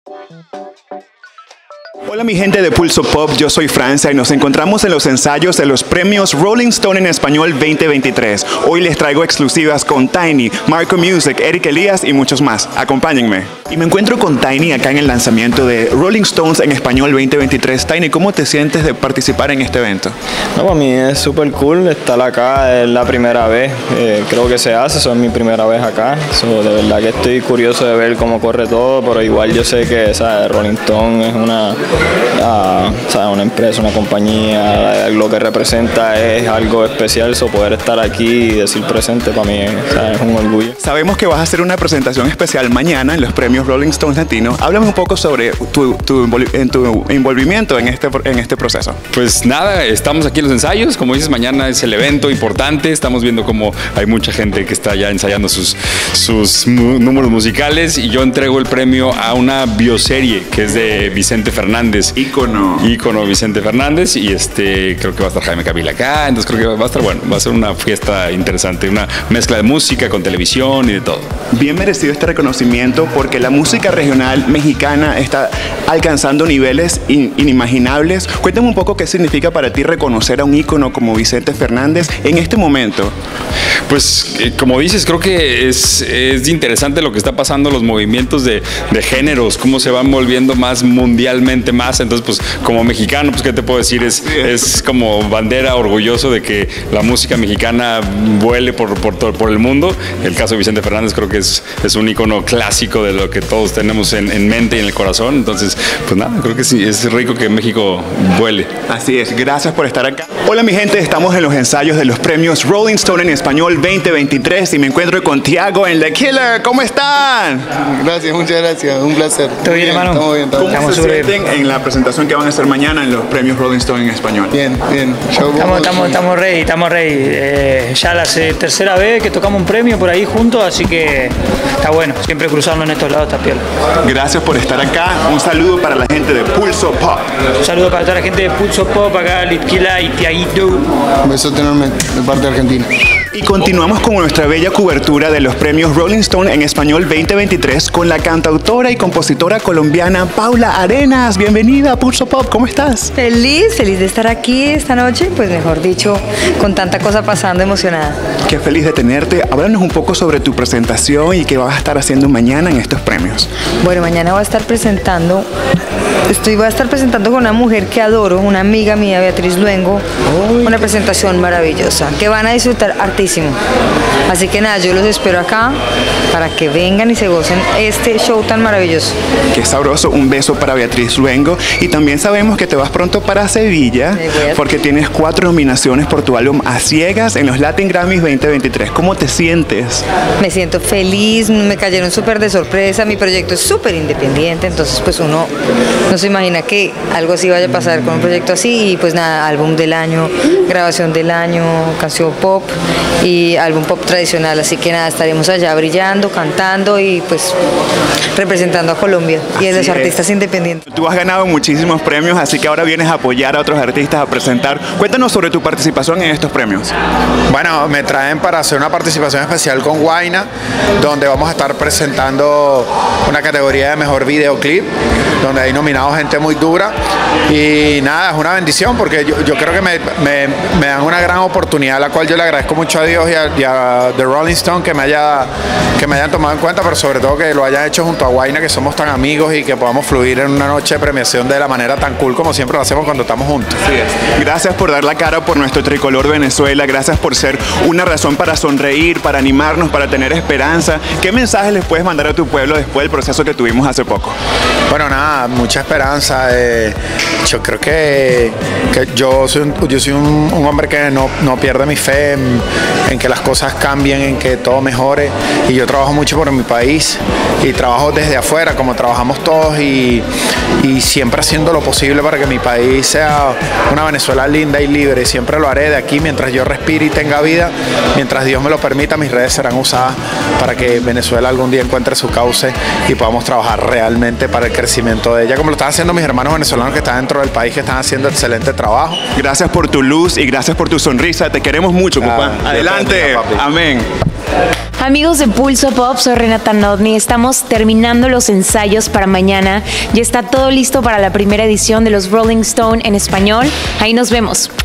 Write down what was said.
Hola mi gente de Pulso Pop, yo soy Francia y nos encontramos en los ensayos de los premios Rolling Stone en Español 2023. Hoy les traigo exclusivas con Tiny, Marco Music, Eric Elías y muchos más. Acompáñenme. Y me encuentro con Tiny acá en el lanzamiento de Rolling Stones en Español 2023. Tiny, ¿cómo te sientes de participar en este evento? No, para mí es súper cool estar acá, es la primera vez, creo que se hace, eso es mi primera vez acá. De verdad que estoy curioso de ver cómo corre todo, pero igual yo sé que Rolling Stone es una empresa, una compañía, lo que representa es algo especial, poder estar aquí y decir presente para mí es un orgullo. Sabemos que vas a hacer una presentación especial mañana en los premios Rolling Stones Latino. Háblame un poco sobre tu envolvimiento en este proceso. Pues nada, estamos aquí en los ensayos, como dices, mañana es el evento importante, estamos viendo cómo hay mucha gente que está ya ensayando sus números musicales y yo entrego el premio a una bioserie que es de Vicente Fernández. Ícono Vicente Fernández y creo que va a estar Jaime Camil acá, entonces creo que va a estar bueno, va a ser una fiesta interesante, una mezcla de música con televisión y de todo. Bien merecido este reconocimiento porque la música regional mexicana está alcanzando niveles inimaginables. Cuéntame un poco qué significa para ti reconocer a un ícono como Vicente Fernández en este momento. Pues como dices, creo que es interesante lo que está pasando, los movimientos de géneros, cómo se van volviendo más mundialmente más. Entonces, pues como mexicano, pues qué te puedo decir, es como bandera orgulloso de que la música mexicana vuele por el mundo. El caso de Vicente Fernández creo que es un ícono clásico de lo que todos tenemos en mente y en el corazón. Entonces, pues nada, creo que sí, es rico que México vuele. Así es, gracias por estar acá. Hola mi gente, estamos en los ensayos de los premios Rolling Stone en Español 2023 y me encuentro con Tiago en The Killer. ¿Cómo están? Gracias, muchas gracias, un placer. ¿Todo bien, hermano? Estamos bien, estamos bien. ¿Cómo se sienten en la presentación que van a hacer mañana en los premios Rolling Stone en Español? Bien. Estamos ready. Ya la tercera vez que tocamos un premio por ahí juntos, así que está bueno. Siempre cruzarnos en estos lados está piola. Gracias por estar acá. Un saludo para la gente de Pulso Pop. Un saludo para toda la gente de Pulso Pop, acá Litquila y Tiaguito. Un beso enorme de parte de Argentina. Y continuamos con nuestra bella cobertura de los premios Rolling Stone en Español 2023 con la cantautora y compositora colombiana Paula Arenas. Bienvenida a Pulso Pop, ¿cómo estás? Feliz de estar aquí esta noche, pues mejor dicho, con tanta cosa pasando, emocionada. Qué feliz de tenerte. Háblanos un poco sobre tu presentación y qué vas a estar haciendo mañana en estos premios. Bueno, mañana voy a estar presentando con una mujer que adoro, una amiga mía, Beatriz Luengo, una presentación maravillosa, que van a disfrutar hartísimo. Así que nada, yo los espero acá para que vengan y se gocen este show tan maravilloso. Qué sabroso, un beso para Beatriz Luengo. Y también sabemos que te vas pronto para Sevilla porque tienes 4 nominaciones por tu álbum A Ciegas en los Latin Grammys 2023. ¿Cómo te sientes? Me siento feliz, me cayeron súper de sorpresa, mi proyecto es súper independiente, entonces pues uno no se imagina que algo así vaya a pasar con un proyecto así y pues nada, álbum del año, grabación del año, canción pop y álbum pop tradicional, así que nada, estaremos allá brillando, cantando y pues representando a Colombia y a los artistas independientes. Tú has ganado muchísimos premios, así que ahora vienes a apoyar a otros artistas, a presentar. Cuéntanos sobre tu participación en estos premios. Bueno, me traen para hacer una participación especial con Guayna, donde vamos a estar presentando una categoría de mejor videoclip, donde hay nominados gente muy dura y nada, es una bendición porque yo creo que me dan una gran oportunidad, la cual yo le agradezco mucho a Dios y a The Rolling Stone que me hayan tomado en cuenta, pero sobre todo que lo hayan hecho junto a Guayna, que somos tan amigos y que podamos fluir en una noche de premiación de la manera tan cool como siempre lo hacemos cuando estamos juntos. Así es. Gracias por dar la cara por nuestro tricolor Venezuela, gracias por ser una razón para sonreír, para animarnos, para tener esperanza. ¿Qué mensaje les puedes mandar a tu pueblo después del proceso que tuvimos hace poco? Bueno, nada, mucha esperanza. Yo creo que yo soy un hombre que no pierde mi fe en que las cosas cambien, en que todo mejore, y yo trabajo mucho por mi país y trabajo desde afuera como trabajamos todos y siempre haciendo lo posible para que mi país sea una Venezuela linda y libre. Siempre lo haré de aquí mientras yo respire y tenga vida, mientras Dios me lo permita. Mis redes serán usadas para que Venezuela algún día encuentre su cauce y podamos trabajar realmente para el crecimiento de ella, como lo están haciendo mis hermanos venezolanos que están dentro del país, que están haciendo excelente trabajo. Gracias por tu luz y gracias por tu sonrisa. Te queremos mucho, papá. Adelante. Amén. Amigos de Pulso Pop, soy Renata Notni. Estamos terminando los ensayos para mañana. Ya está todo listo para la primera edición de los Rolling Stone en español. Ahí nos vemos.